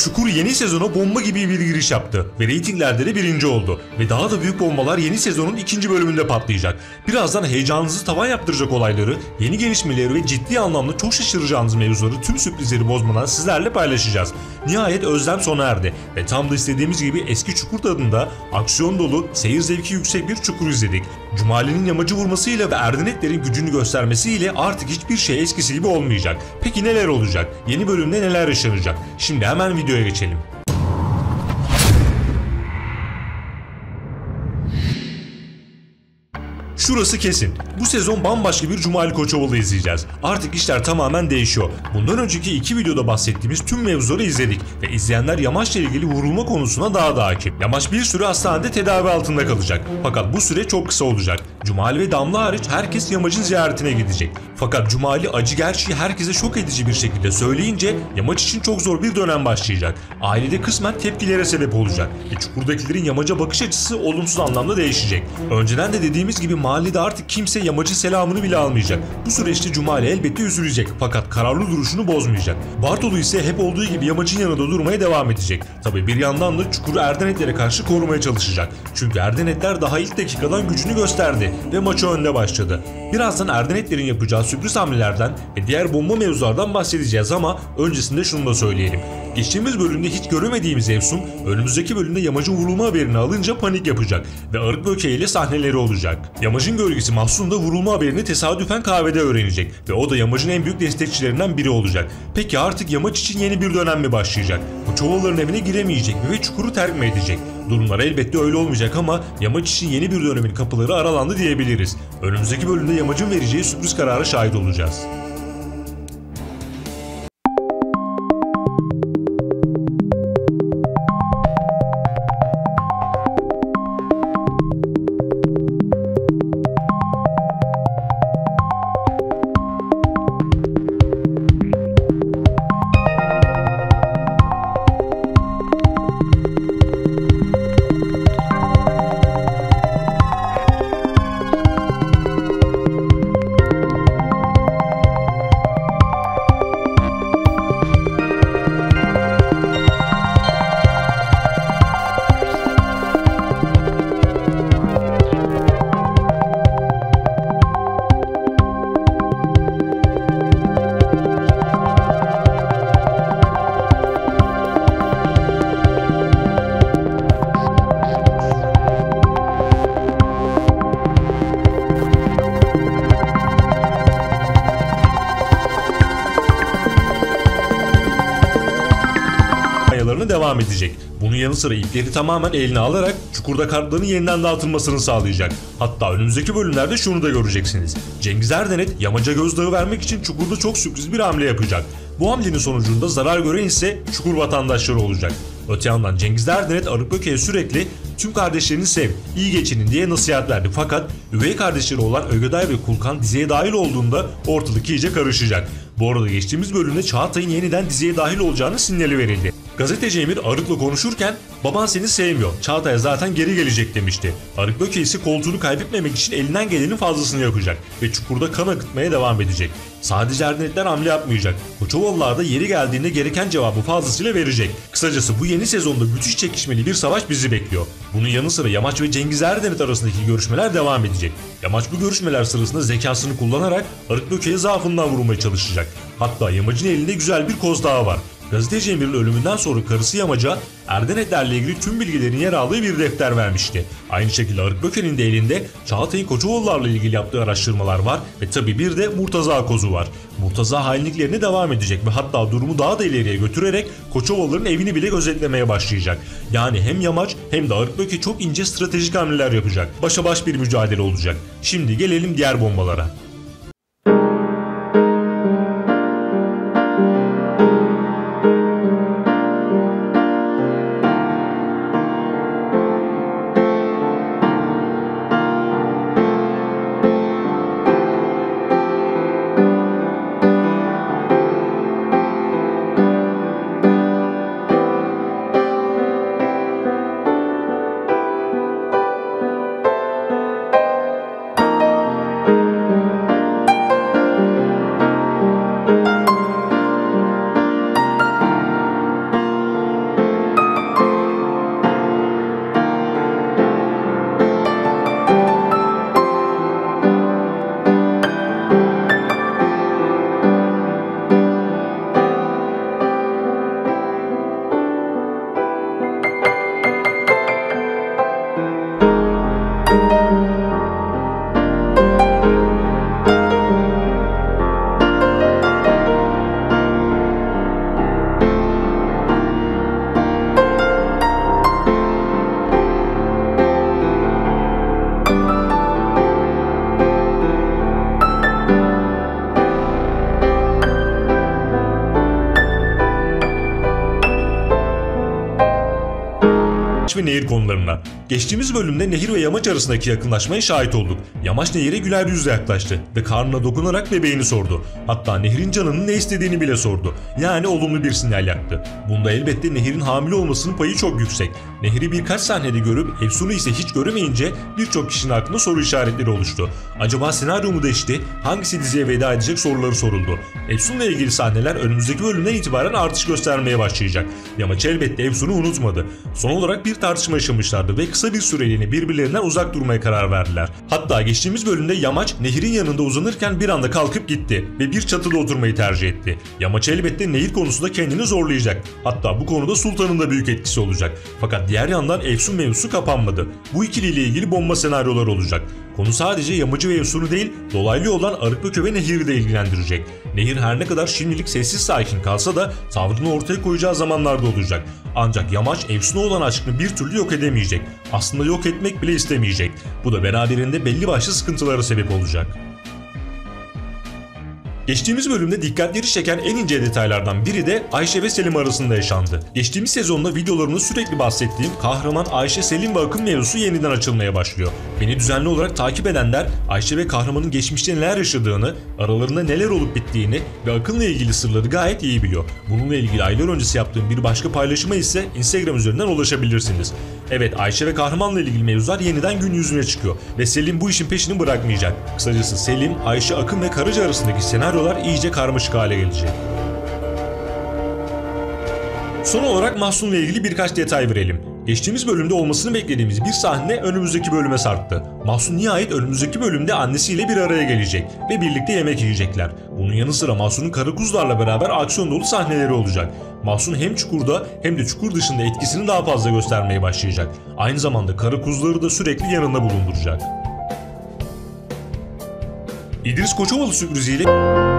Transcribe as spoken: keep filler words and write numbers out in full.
Çukur yeni sezona bomba gibi bir giriş yaptı ve reytinglerde de birinci oldu. Ve daha da büyük bombalar yeni sezonun ikinci bölümünde patlayacak. Birazdan heyecanınızı tavan yaptıracak olayları, yeni gelişmeleri ve ciddi anlamda çok şaşıracağınız mevzuları tüm sürprizleri bozmadan sizlerle paylaşacağız. Nihayet özlem sona erdi ve tam da istediğimiz gibi eski Çukur tadında aksiyon dolu, seyir zevki yüksek bir Çukur izledik. Cumali'nin yamacı vurmasıyla ve Erdenetlerin gücünü göstermesiyle artık hiçbir şey eskisi gibi olmayacak. Peki neler olacak? Yeni bölümde neler yaşanacak? Şimdi hemen videoya geçelim. Şurası kesin. Bu sezon bambaşka bir Cumali Koçovalı izleyeceğiz. Artık işler tamamen değişiyor. Bundan önceki iki videoda bahsettiğimiz tüm mevzuları izledik ve izleyenler Yamaç'la ilgili vurulma konusuna daha da hakim. Yamaç bir süre hastanede tedavi altında kalacak. Fakat bu süre çok kısa olacak. Cumali ve Damla hariç herkes Yamaç'ın ziyaretine gidecek. Fakat Cumali acı gerçeği herkese şok edici bir şekilde söyleyince Yamaç için çok zor bir dönem başlayacak. Ailede kısmen tepkilere sebep olacak ve Çukur'dakilerin Yamaç'a bakış açısı olumsuz anlamda değişecek. Önceden de dediğimiz gibi mahallede artık kimse Yamaç'ın selamını bile almayacak. Bu süreçte Cumali elbette üzülecek fakat kararlı duruşunu bozmayacak. Bartolu ise hep olduğu gibi Yamaç'ın yanında durmaya devam edecek. Tabi bir yandan da Çukur'u Erdenetlere karşı korumaya çalışacak. Çünkü Erdenetler daha ilk dakikadan gücünü gösterdi ve maçı önde başladı. Birazdan Erdenetlerin yapacağı sürpriz hamlelerden ve diğer bomba mevzulardan bahsedeceğiz ama öncesinde şunu da söyleyelim. Geçtiğimiz bölümde hiç göremediğimiz Efsun, önümüzdeki bölümde Yamaç'ın vurulma haberini alınca panik yapacak ve arık böceğiyle sahneleri olacak. Yamaç'ın gölgesi Mahsun da vurulma haberini tesadüfen kahvede öğrenecek ve o da Yamaç'ın en büyük destekçilerinden biri olacak. Peki artık Yamaç için yeni bir dönem mi başlayacak? Koçovalıların evine giremeyecek mi ve Çukur'u terk mi edecek? Durumlar elbette öyle olmayacak ama Yamaç için yeni bir dönemin kapıları aralandı diyebiliriz. Önümüzdeki bölümde Yamaç'ın vereceği sürpriz karara şahit olacağız. Devam edecek. Bunun yanı sıra ipleri tamamen eline alarak Çukur'da kartların yeniden dağıtılmasını sağlayacak. Hatta önümüzdeki bölümlerde şunu da göreceksiniz. Cengiz Erdenet Yamaç'a gözdağı vermek için Çukur'da çok sürpriz bir hamle yapacak. Bu hamlenin sonucunda zarar gören ise Çukur vatandaşları olacak. Öte yandan Cengiz Erdenet Arıkböke'ye sürekli tüm kardeşlerini sev, iyi geçinin diye nasihat verdi fakat üvey kardeşleri olan Ögeday ve Kulkan diziye dahil olduğunda ortalık iyice karışacak. Bu arada geçtiğimiz bölümde Çağatay'ın yeniden diziye dahil olacağını sinyali verildi. Gazeteci Emir Arık'la konuşurken baban seni sevmiyor, Çağatay zaten geri gelecek demişti. Arıkböke ise koltuğunu kaybetmemek için elinden gelenin fazlasını yapacak ve Çukur'da kan akıtmaya devam edecek. Sadece Erdenetler hamle yapmayacak. Koçovalılar da yeri geldiğinde gereken cevabı fazlasıyla verecek. Kısacası bu yeni sezonda müthiş çekişmeli bir savaş bizi bekliyor. Bunun yanı sıra Yamaç ve Cengiz Erdenet arasındaki görüşmeler devam edecek. Yamaç bu görüşmeler sırasında zekasını kullanarak Arıkböke'ye zaafından vurmaya çalışacak. Hatta Yamaç'ın elinde güzel bir koz daha var. Gazeteci Emir'in ölümünden sonra karısı Yamaç'a Erdenetlerle ilgili tüm bilgilerin yer aldığı bir defter vermişti. Aynı şekilde Arıkböke'nin de elinde Çağatay'ın Koçovalılarla ilgili yaptığı araştırmalar var ve tabi bir de Murtaza kozu var. Murtaza hainliklerine devam edecek ve hatta durumu daha da ileriye götürerek Koçovalıların evini bile gözetlemeye başlayacak. Yani hem Yamaç hem de Arıkböke çok ince stratejik hamleler yapacak. Başa baş bir mücadele olacak. Şimdi gelelim diğer bombalara. Yamaç ve Nehir konularına. Geçtiğimiz bölümde Nehir ve Yamaç arasındaki yakınlaşmaya şahit olduk. Yamaç Nehir'e güler yüzle yaklaştı ve karnına dokunarak bebeğini sordu. Hatta Nehir'in canının ne istediğini bile sordu. Yani olumlu bir sinyal yaktı. Bunda elbette Nehir'in hamile olmasının payı çok yüksek. Nehir'i birkaç sahnede görüp Efsun'u ise hiç göremeyince birçok kişinin aklında soru işaretleri oluştu. Acaba senaryo mu değişti? Hangisi diziye veda edecek soruları soruldu. Efsun'la ilgili sahneler önümüzdeki bölümden itibaren artış göstermeye başlayacak. Yamaç elbette Efsun'u unutmadı. Son olarak bir tartışma yaşamışlardı ve kısa bir süreliğine birbirlerinden uzak durmaya karar verdiler. Hatta geçtiğimiz bölümde Yamaç Nehir'in yanında uzanırken bir anda kalkıp gitti ve bir çatıda oturmayı tercih etti. Yamaç elbette Nehir konusunda kendini zorlayacak. Hatta bu konuda Sultan'ın da büyük etkisi olacak. Fakat diğer yandan Efsun mevzusu kapanmadı. Bu ikiliyle ilgili bomba senaryolar olacak. Konu sadece Yamacı ve Efsun'u değil, dolaylı olan Arıkböke ve Nehir'i de ilgilendirecek. Nehir her ne kadar şimdilik sessiz sakin kalsa da tavrını ortaya koyacağı zamanlarda olacak. Ancak Yamaç Efsun'a olan aşkını bir türlü yok edemeyecek. Aslında yok etmek bile istemeyecek. Bu da beraberinde belli başlı sıkıntılara sebep olacak. Geçtiğimiz bölümde dikkatleri çeken en ince detaylardan biri de Ayşe ve Selim arasında yaşandı. Geçtiğimiz sezonda videolarımda sürekli bahsettiğim kahraman Ayşe, Selim ve Akın mevzusu yeniden açılmaya başlıyor. Beni düzenli olarak takip edenler Ayşe ve kahramanın geçmişte neler yaşadığını, aralarında neler olup bittiğini ve Akın'la ilgili sırları gayet iyi biliyor. Bununla ilgili aylar öncesi yaptığım bir başka paylaşıma ise Instagram üzerinden ulaşabilirsiniz. Evet, Ayşe ve kahramanla ilgili mevzular yeniden gün yüzüne çıkıyor ve Selim bu işin peşini bırakmayacak. Kısacası Selim, Ayşe, Akın ve Karaca arasındaki senaryolar iyice karmaşık hale gelecek. Son olarak Mahsun'la ilgili birkaç detay verelim. Geçtiğimiz bölümde olmasını beklediğimiz bir sahne önümüzdeki bölüme sarktı. Mahsun nihayet önümüzdeki bölümde annesiyle bir araya gelecek ve birlikte yemek yiyecekler. Bunun yanı sıra Mahsun'un Karakuzlarla beraber aksiyon dolu sahneleri olacak. Mahsun hem çukurda hem de çukur dışında etkisini daha fazla göstermeye başlayacak. Aynı zamanda Karakuzları da sürekli yanında bulunduracak. İdris Koçovalı sürpriziyle